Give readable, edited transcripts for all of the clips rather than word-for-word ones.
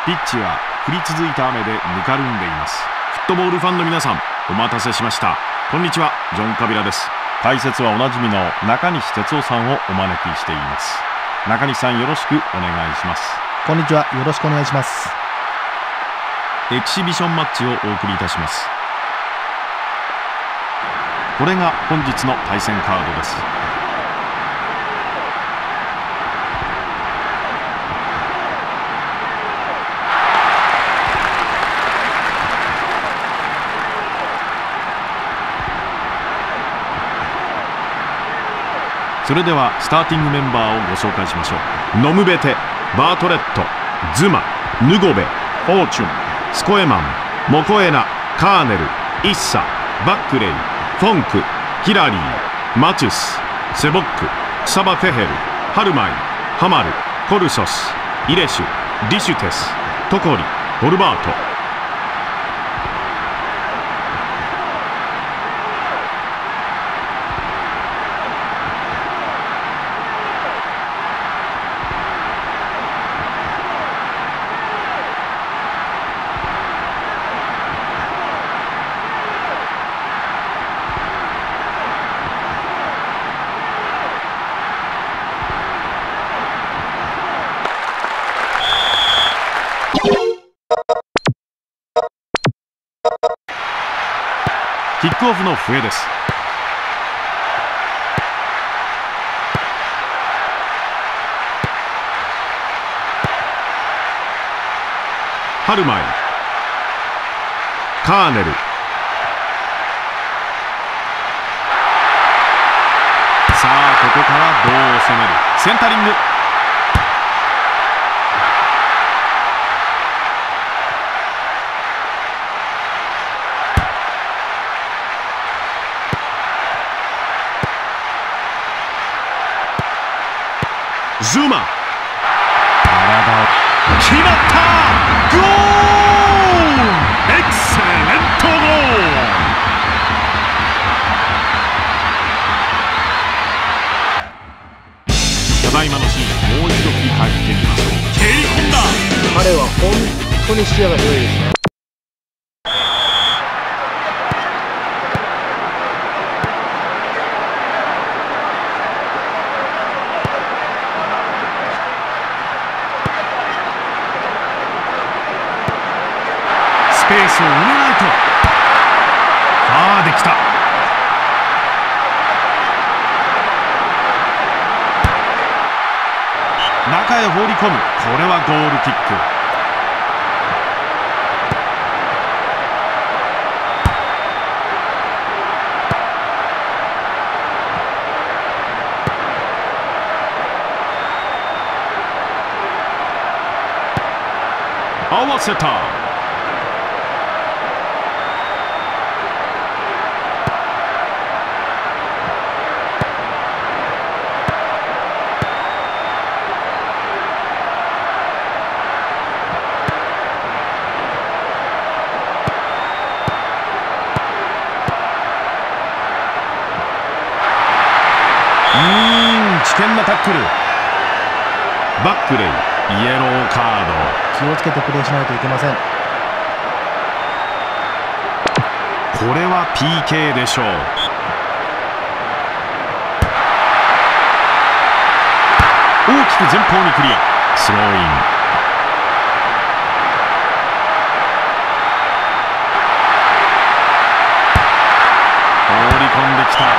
ピッチは降り続いた雨でぬかるんでいます。フットボールファンの皆さん、お待たせしました。こんにちは、ジョン・カビラです。解説はおなじみの中西哲夫さんをお招きしています。中西さん、よろしくお願いします。 こんにちは、よろしくお願いします。 エキシビションマッチをお送りいたします。これが本日の対戦カードです。それではスターティングメンバーをご紹介しましょう。ノムベテ、バートレット、ズマ、ヌゴベ、フォーチュン、スコエマン、モコエナ、カーネル、イッサ、バックレイ、フォンク、ヒラリー、マチュス、セボック、サバフェヘル、ハルマイ、ハマル、コルソス、イレシュ、ディシュテス、トコリ、ホルバート。キックオフの笛です。ハルマイ、カーネル、さあここからどう攻める。センタリング。ズマ、体を決まった。ゴール、エクセレントゴール。ただいまのシーン、もう一度振り返ってみましょう。蹴り込んだ。 彼は本当に視野が広いですね。 スペースを埋めないと。できた。中へ放り込む。これはゴールキック。合わせた。危険なタックル。バックレイ、イエローカード。 気をつけてプレーしないといけません。 これは PK でしょう。大きく前方にクリア。スローイン。放り込んできた。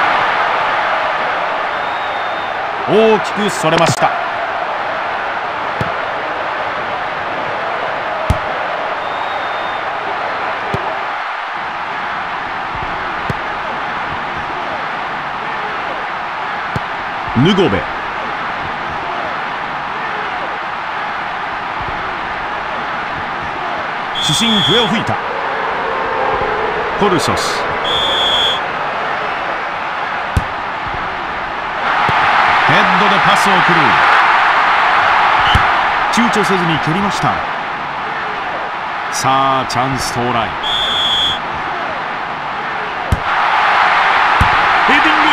大きくそれました。ヌゴベ、主審笛を吹いた。コルソス、ヘッドでパスを送る。躊躇せずに蹴りました。さあチャンス到来。ヘディング。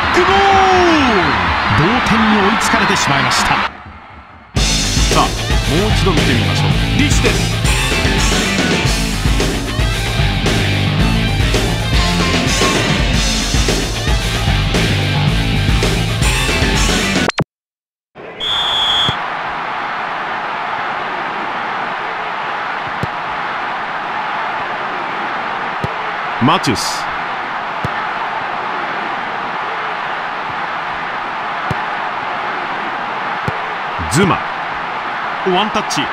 ックゴール。同点に追いつかれてしまいました。さあもう一度見てみましょう。リシです。マチュス、ズマ、ワンタッチ、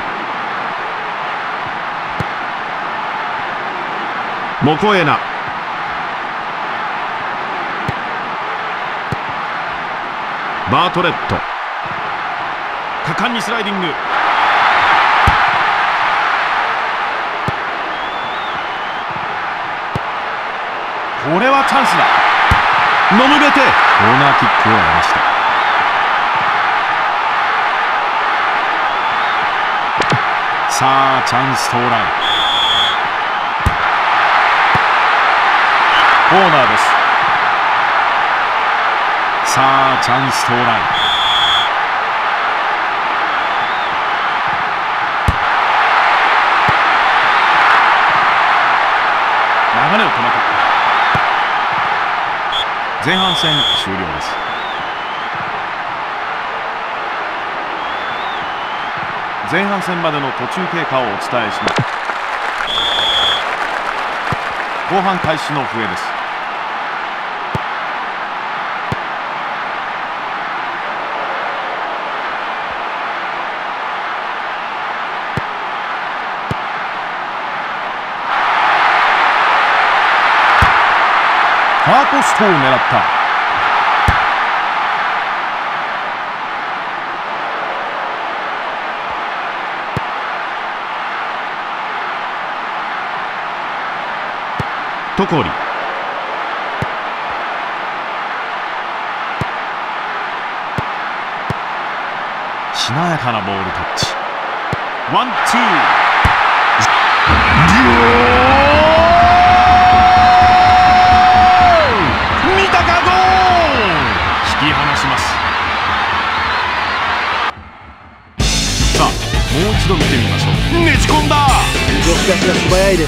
モコエナ、バートレット、果敢にスライディング。これはチャンスだ。ノムベテ、コーナーキックを得ました。さあチャンス到来。コーナーです。さあチャンス到来。流れを止めた。前半戦終了です。前半戦までの途中経過をお伝えします。後半開始の笛です。ファーポストを狙った。トコリ、しなやかなボールタッチ。ワンツー、見たか、ゴール。引き離します。さあもう一度見てみましょう。ねじ込んだ。 動き出しが素早いです。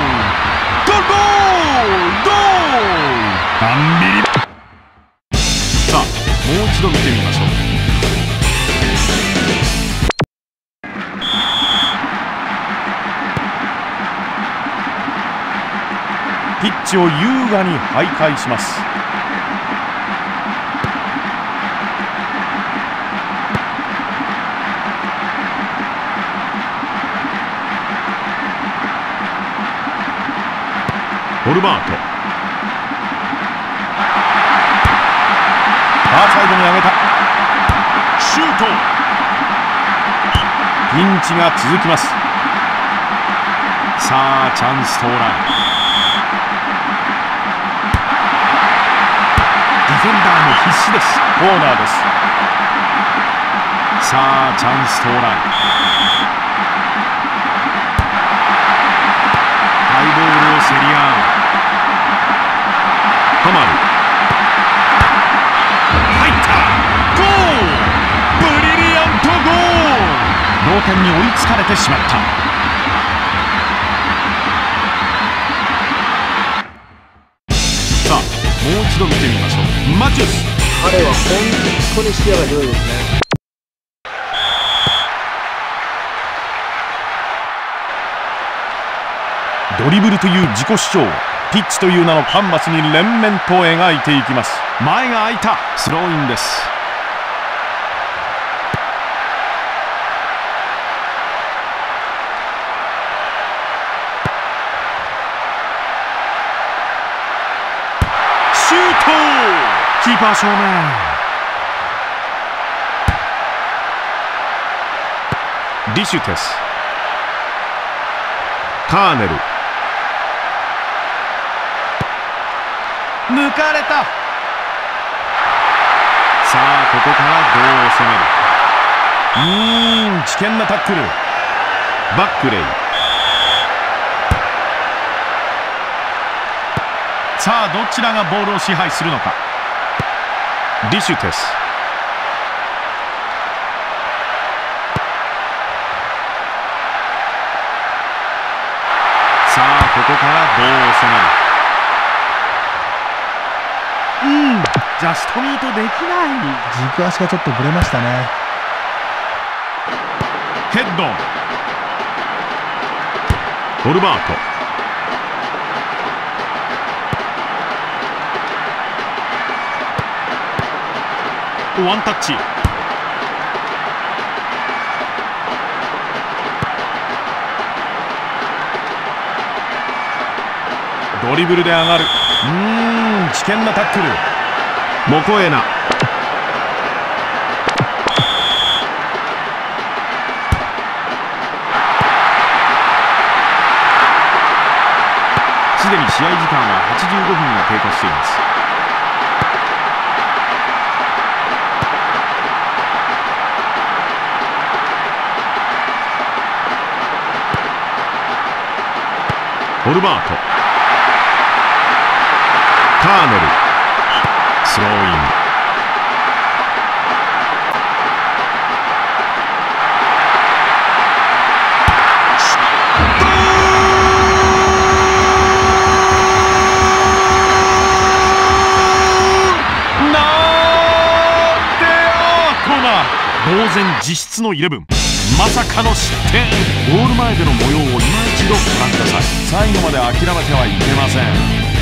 ゴールアンビリ。さあもう一度見てみましょう。ピッチを優雅に徘徊します。ホルバート、ファーサイドに上げた。シュート。ピンチが続きます。さあチャンス到来。ディフェンダーも必死です。コーナーです。さあチャンス到来。ハイボールを競り合う。ハマる。入った。ゴール。ブリリアントゴール。同点に追いつかれてしまった。さあもう一度見てみましょう。マチュス。 彼は本当に視野が広いですね。 ドリブルという自己主張、ピッチという名のカンバスに連綿と描いていきます。前が空いた。スローインです。シュート。キーパー正面。リシュテス、カーネル、抜かれた。さあここからどう攻める。危険なタックル。バックレイ。さあどちらがボールを支配するのか。リシュテス、さあここからどう攻める。ジャストミートできない。 軸足がちょっとぶれましたね。 ヘッド。ホルバート。ワンタッチ。ドリブルで上がる。 危険なタックル。モコエナ、すでに試合時間は85分が経過しています。ホルバート、カーネル、スローイン。当然実質の11、まさかの失点。ゴール前での模様を今一度ご覧ください。最後まで諦めてはいけません。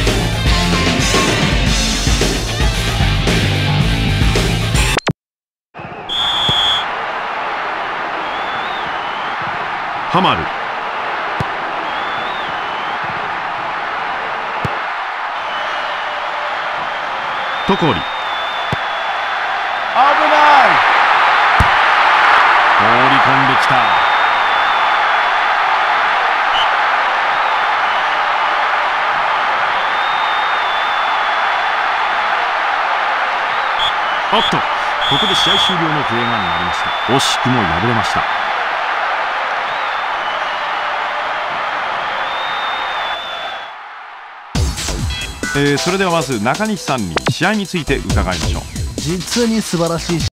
ハマる、トコリ、危ない。放り込んできた。おっと、ここで試合終了の笛が鳴りました。惜しくも敗れました。それではまず中西さんに試合について伺いましょう。 実に素晴らしい